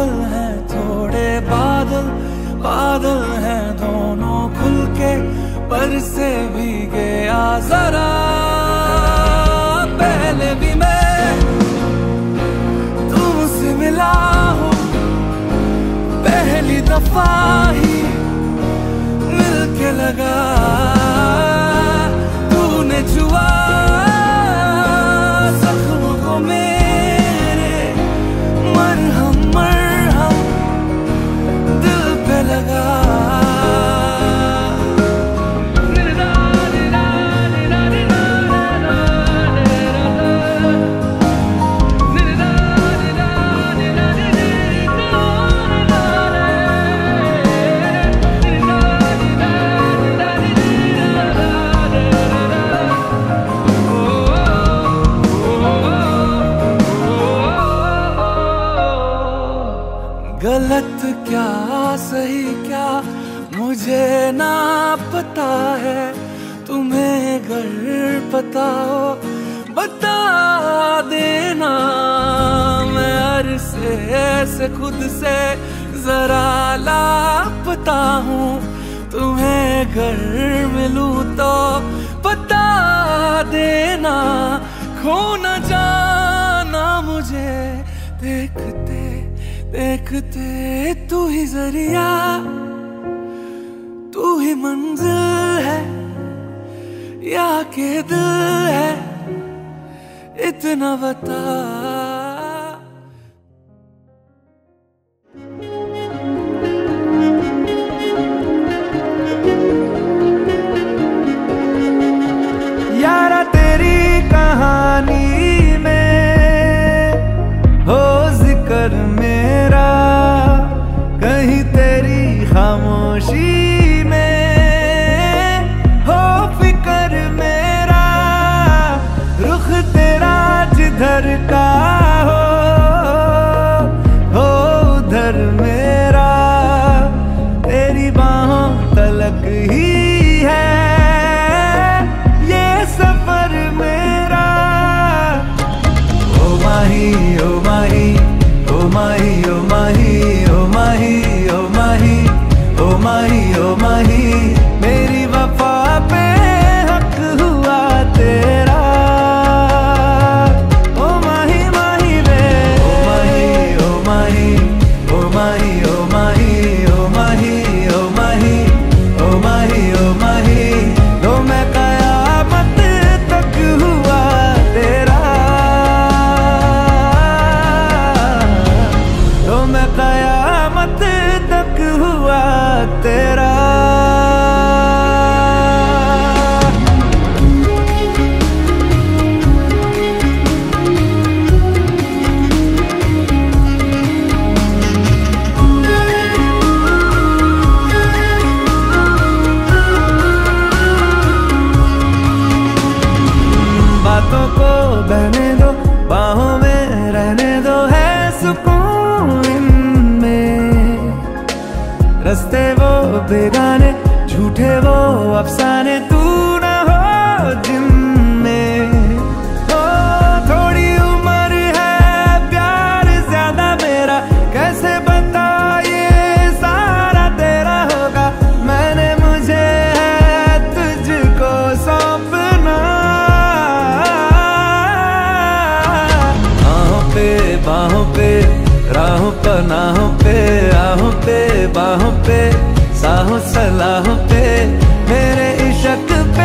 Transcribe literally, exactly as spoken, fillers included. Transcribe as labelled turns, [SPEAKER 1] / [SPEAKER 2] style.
[SPEAKER 1] बादल हैं थोड़े बादल, बादल हैं दोनों खुल के, पर से भीगे आ जरा। पहले भी मैं तुमसे मिला हूँ, पहली दफा ही मिलके लगा, तूने छुआ जख्म को मेरे, मरहम मरहम दिल पे लगा। गलत क्या सही क्या मुझे ना पता है, तुम्हें अगर पता हो बता देना। मैं अरसे से खुद से जरा लापता हूँ, तुम्हें अगर मिलूँ तो बता देना। खो न जाना मुझे देखते देखते, तू ही जरिया तू ही मंजिल है या के दिल है, इतना बता। यारा तेरी कहानी में हो जिक्र मेरा, कहीं तेरी खामोशी में हो फिक्र मेरा। रुख तेरा जिधर का हो हो उधर मेरा, तेरी बाहों तलक ही है ये सफर मेरा। ओ माही ओ माही ओ माही ओ माही ओ माही ओ माही ओ माही ओ माही, मेरी वफा पे हक हुआ तेरा। ओ माही माही वे ओ माही ओ माही ओ माही ओ माही ओ माही ओ माही ओ माही ओ माही, लो मैं कयामत तक हुआ तेरा। मैं कयामत तक हुआ तेरा। बातों को बहने दो, बाहों में रहने दो, है सुकून इनमें। रस्ते वो बेगाने, झूठे वो अफसाने, तू ना हो जिनमें। ओ थोड़ी उम्र है प्यार ज्यादा मेरा, कैसे बता ये सारा तेरा होगा। मैंने मुझे है तुझको सौंपना, बाहों पे बाहों पे राहों पनाहों पे, आहों पे बाहों पे, साहों सलाहों पे, मेरे इश्क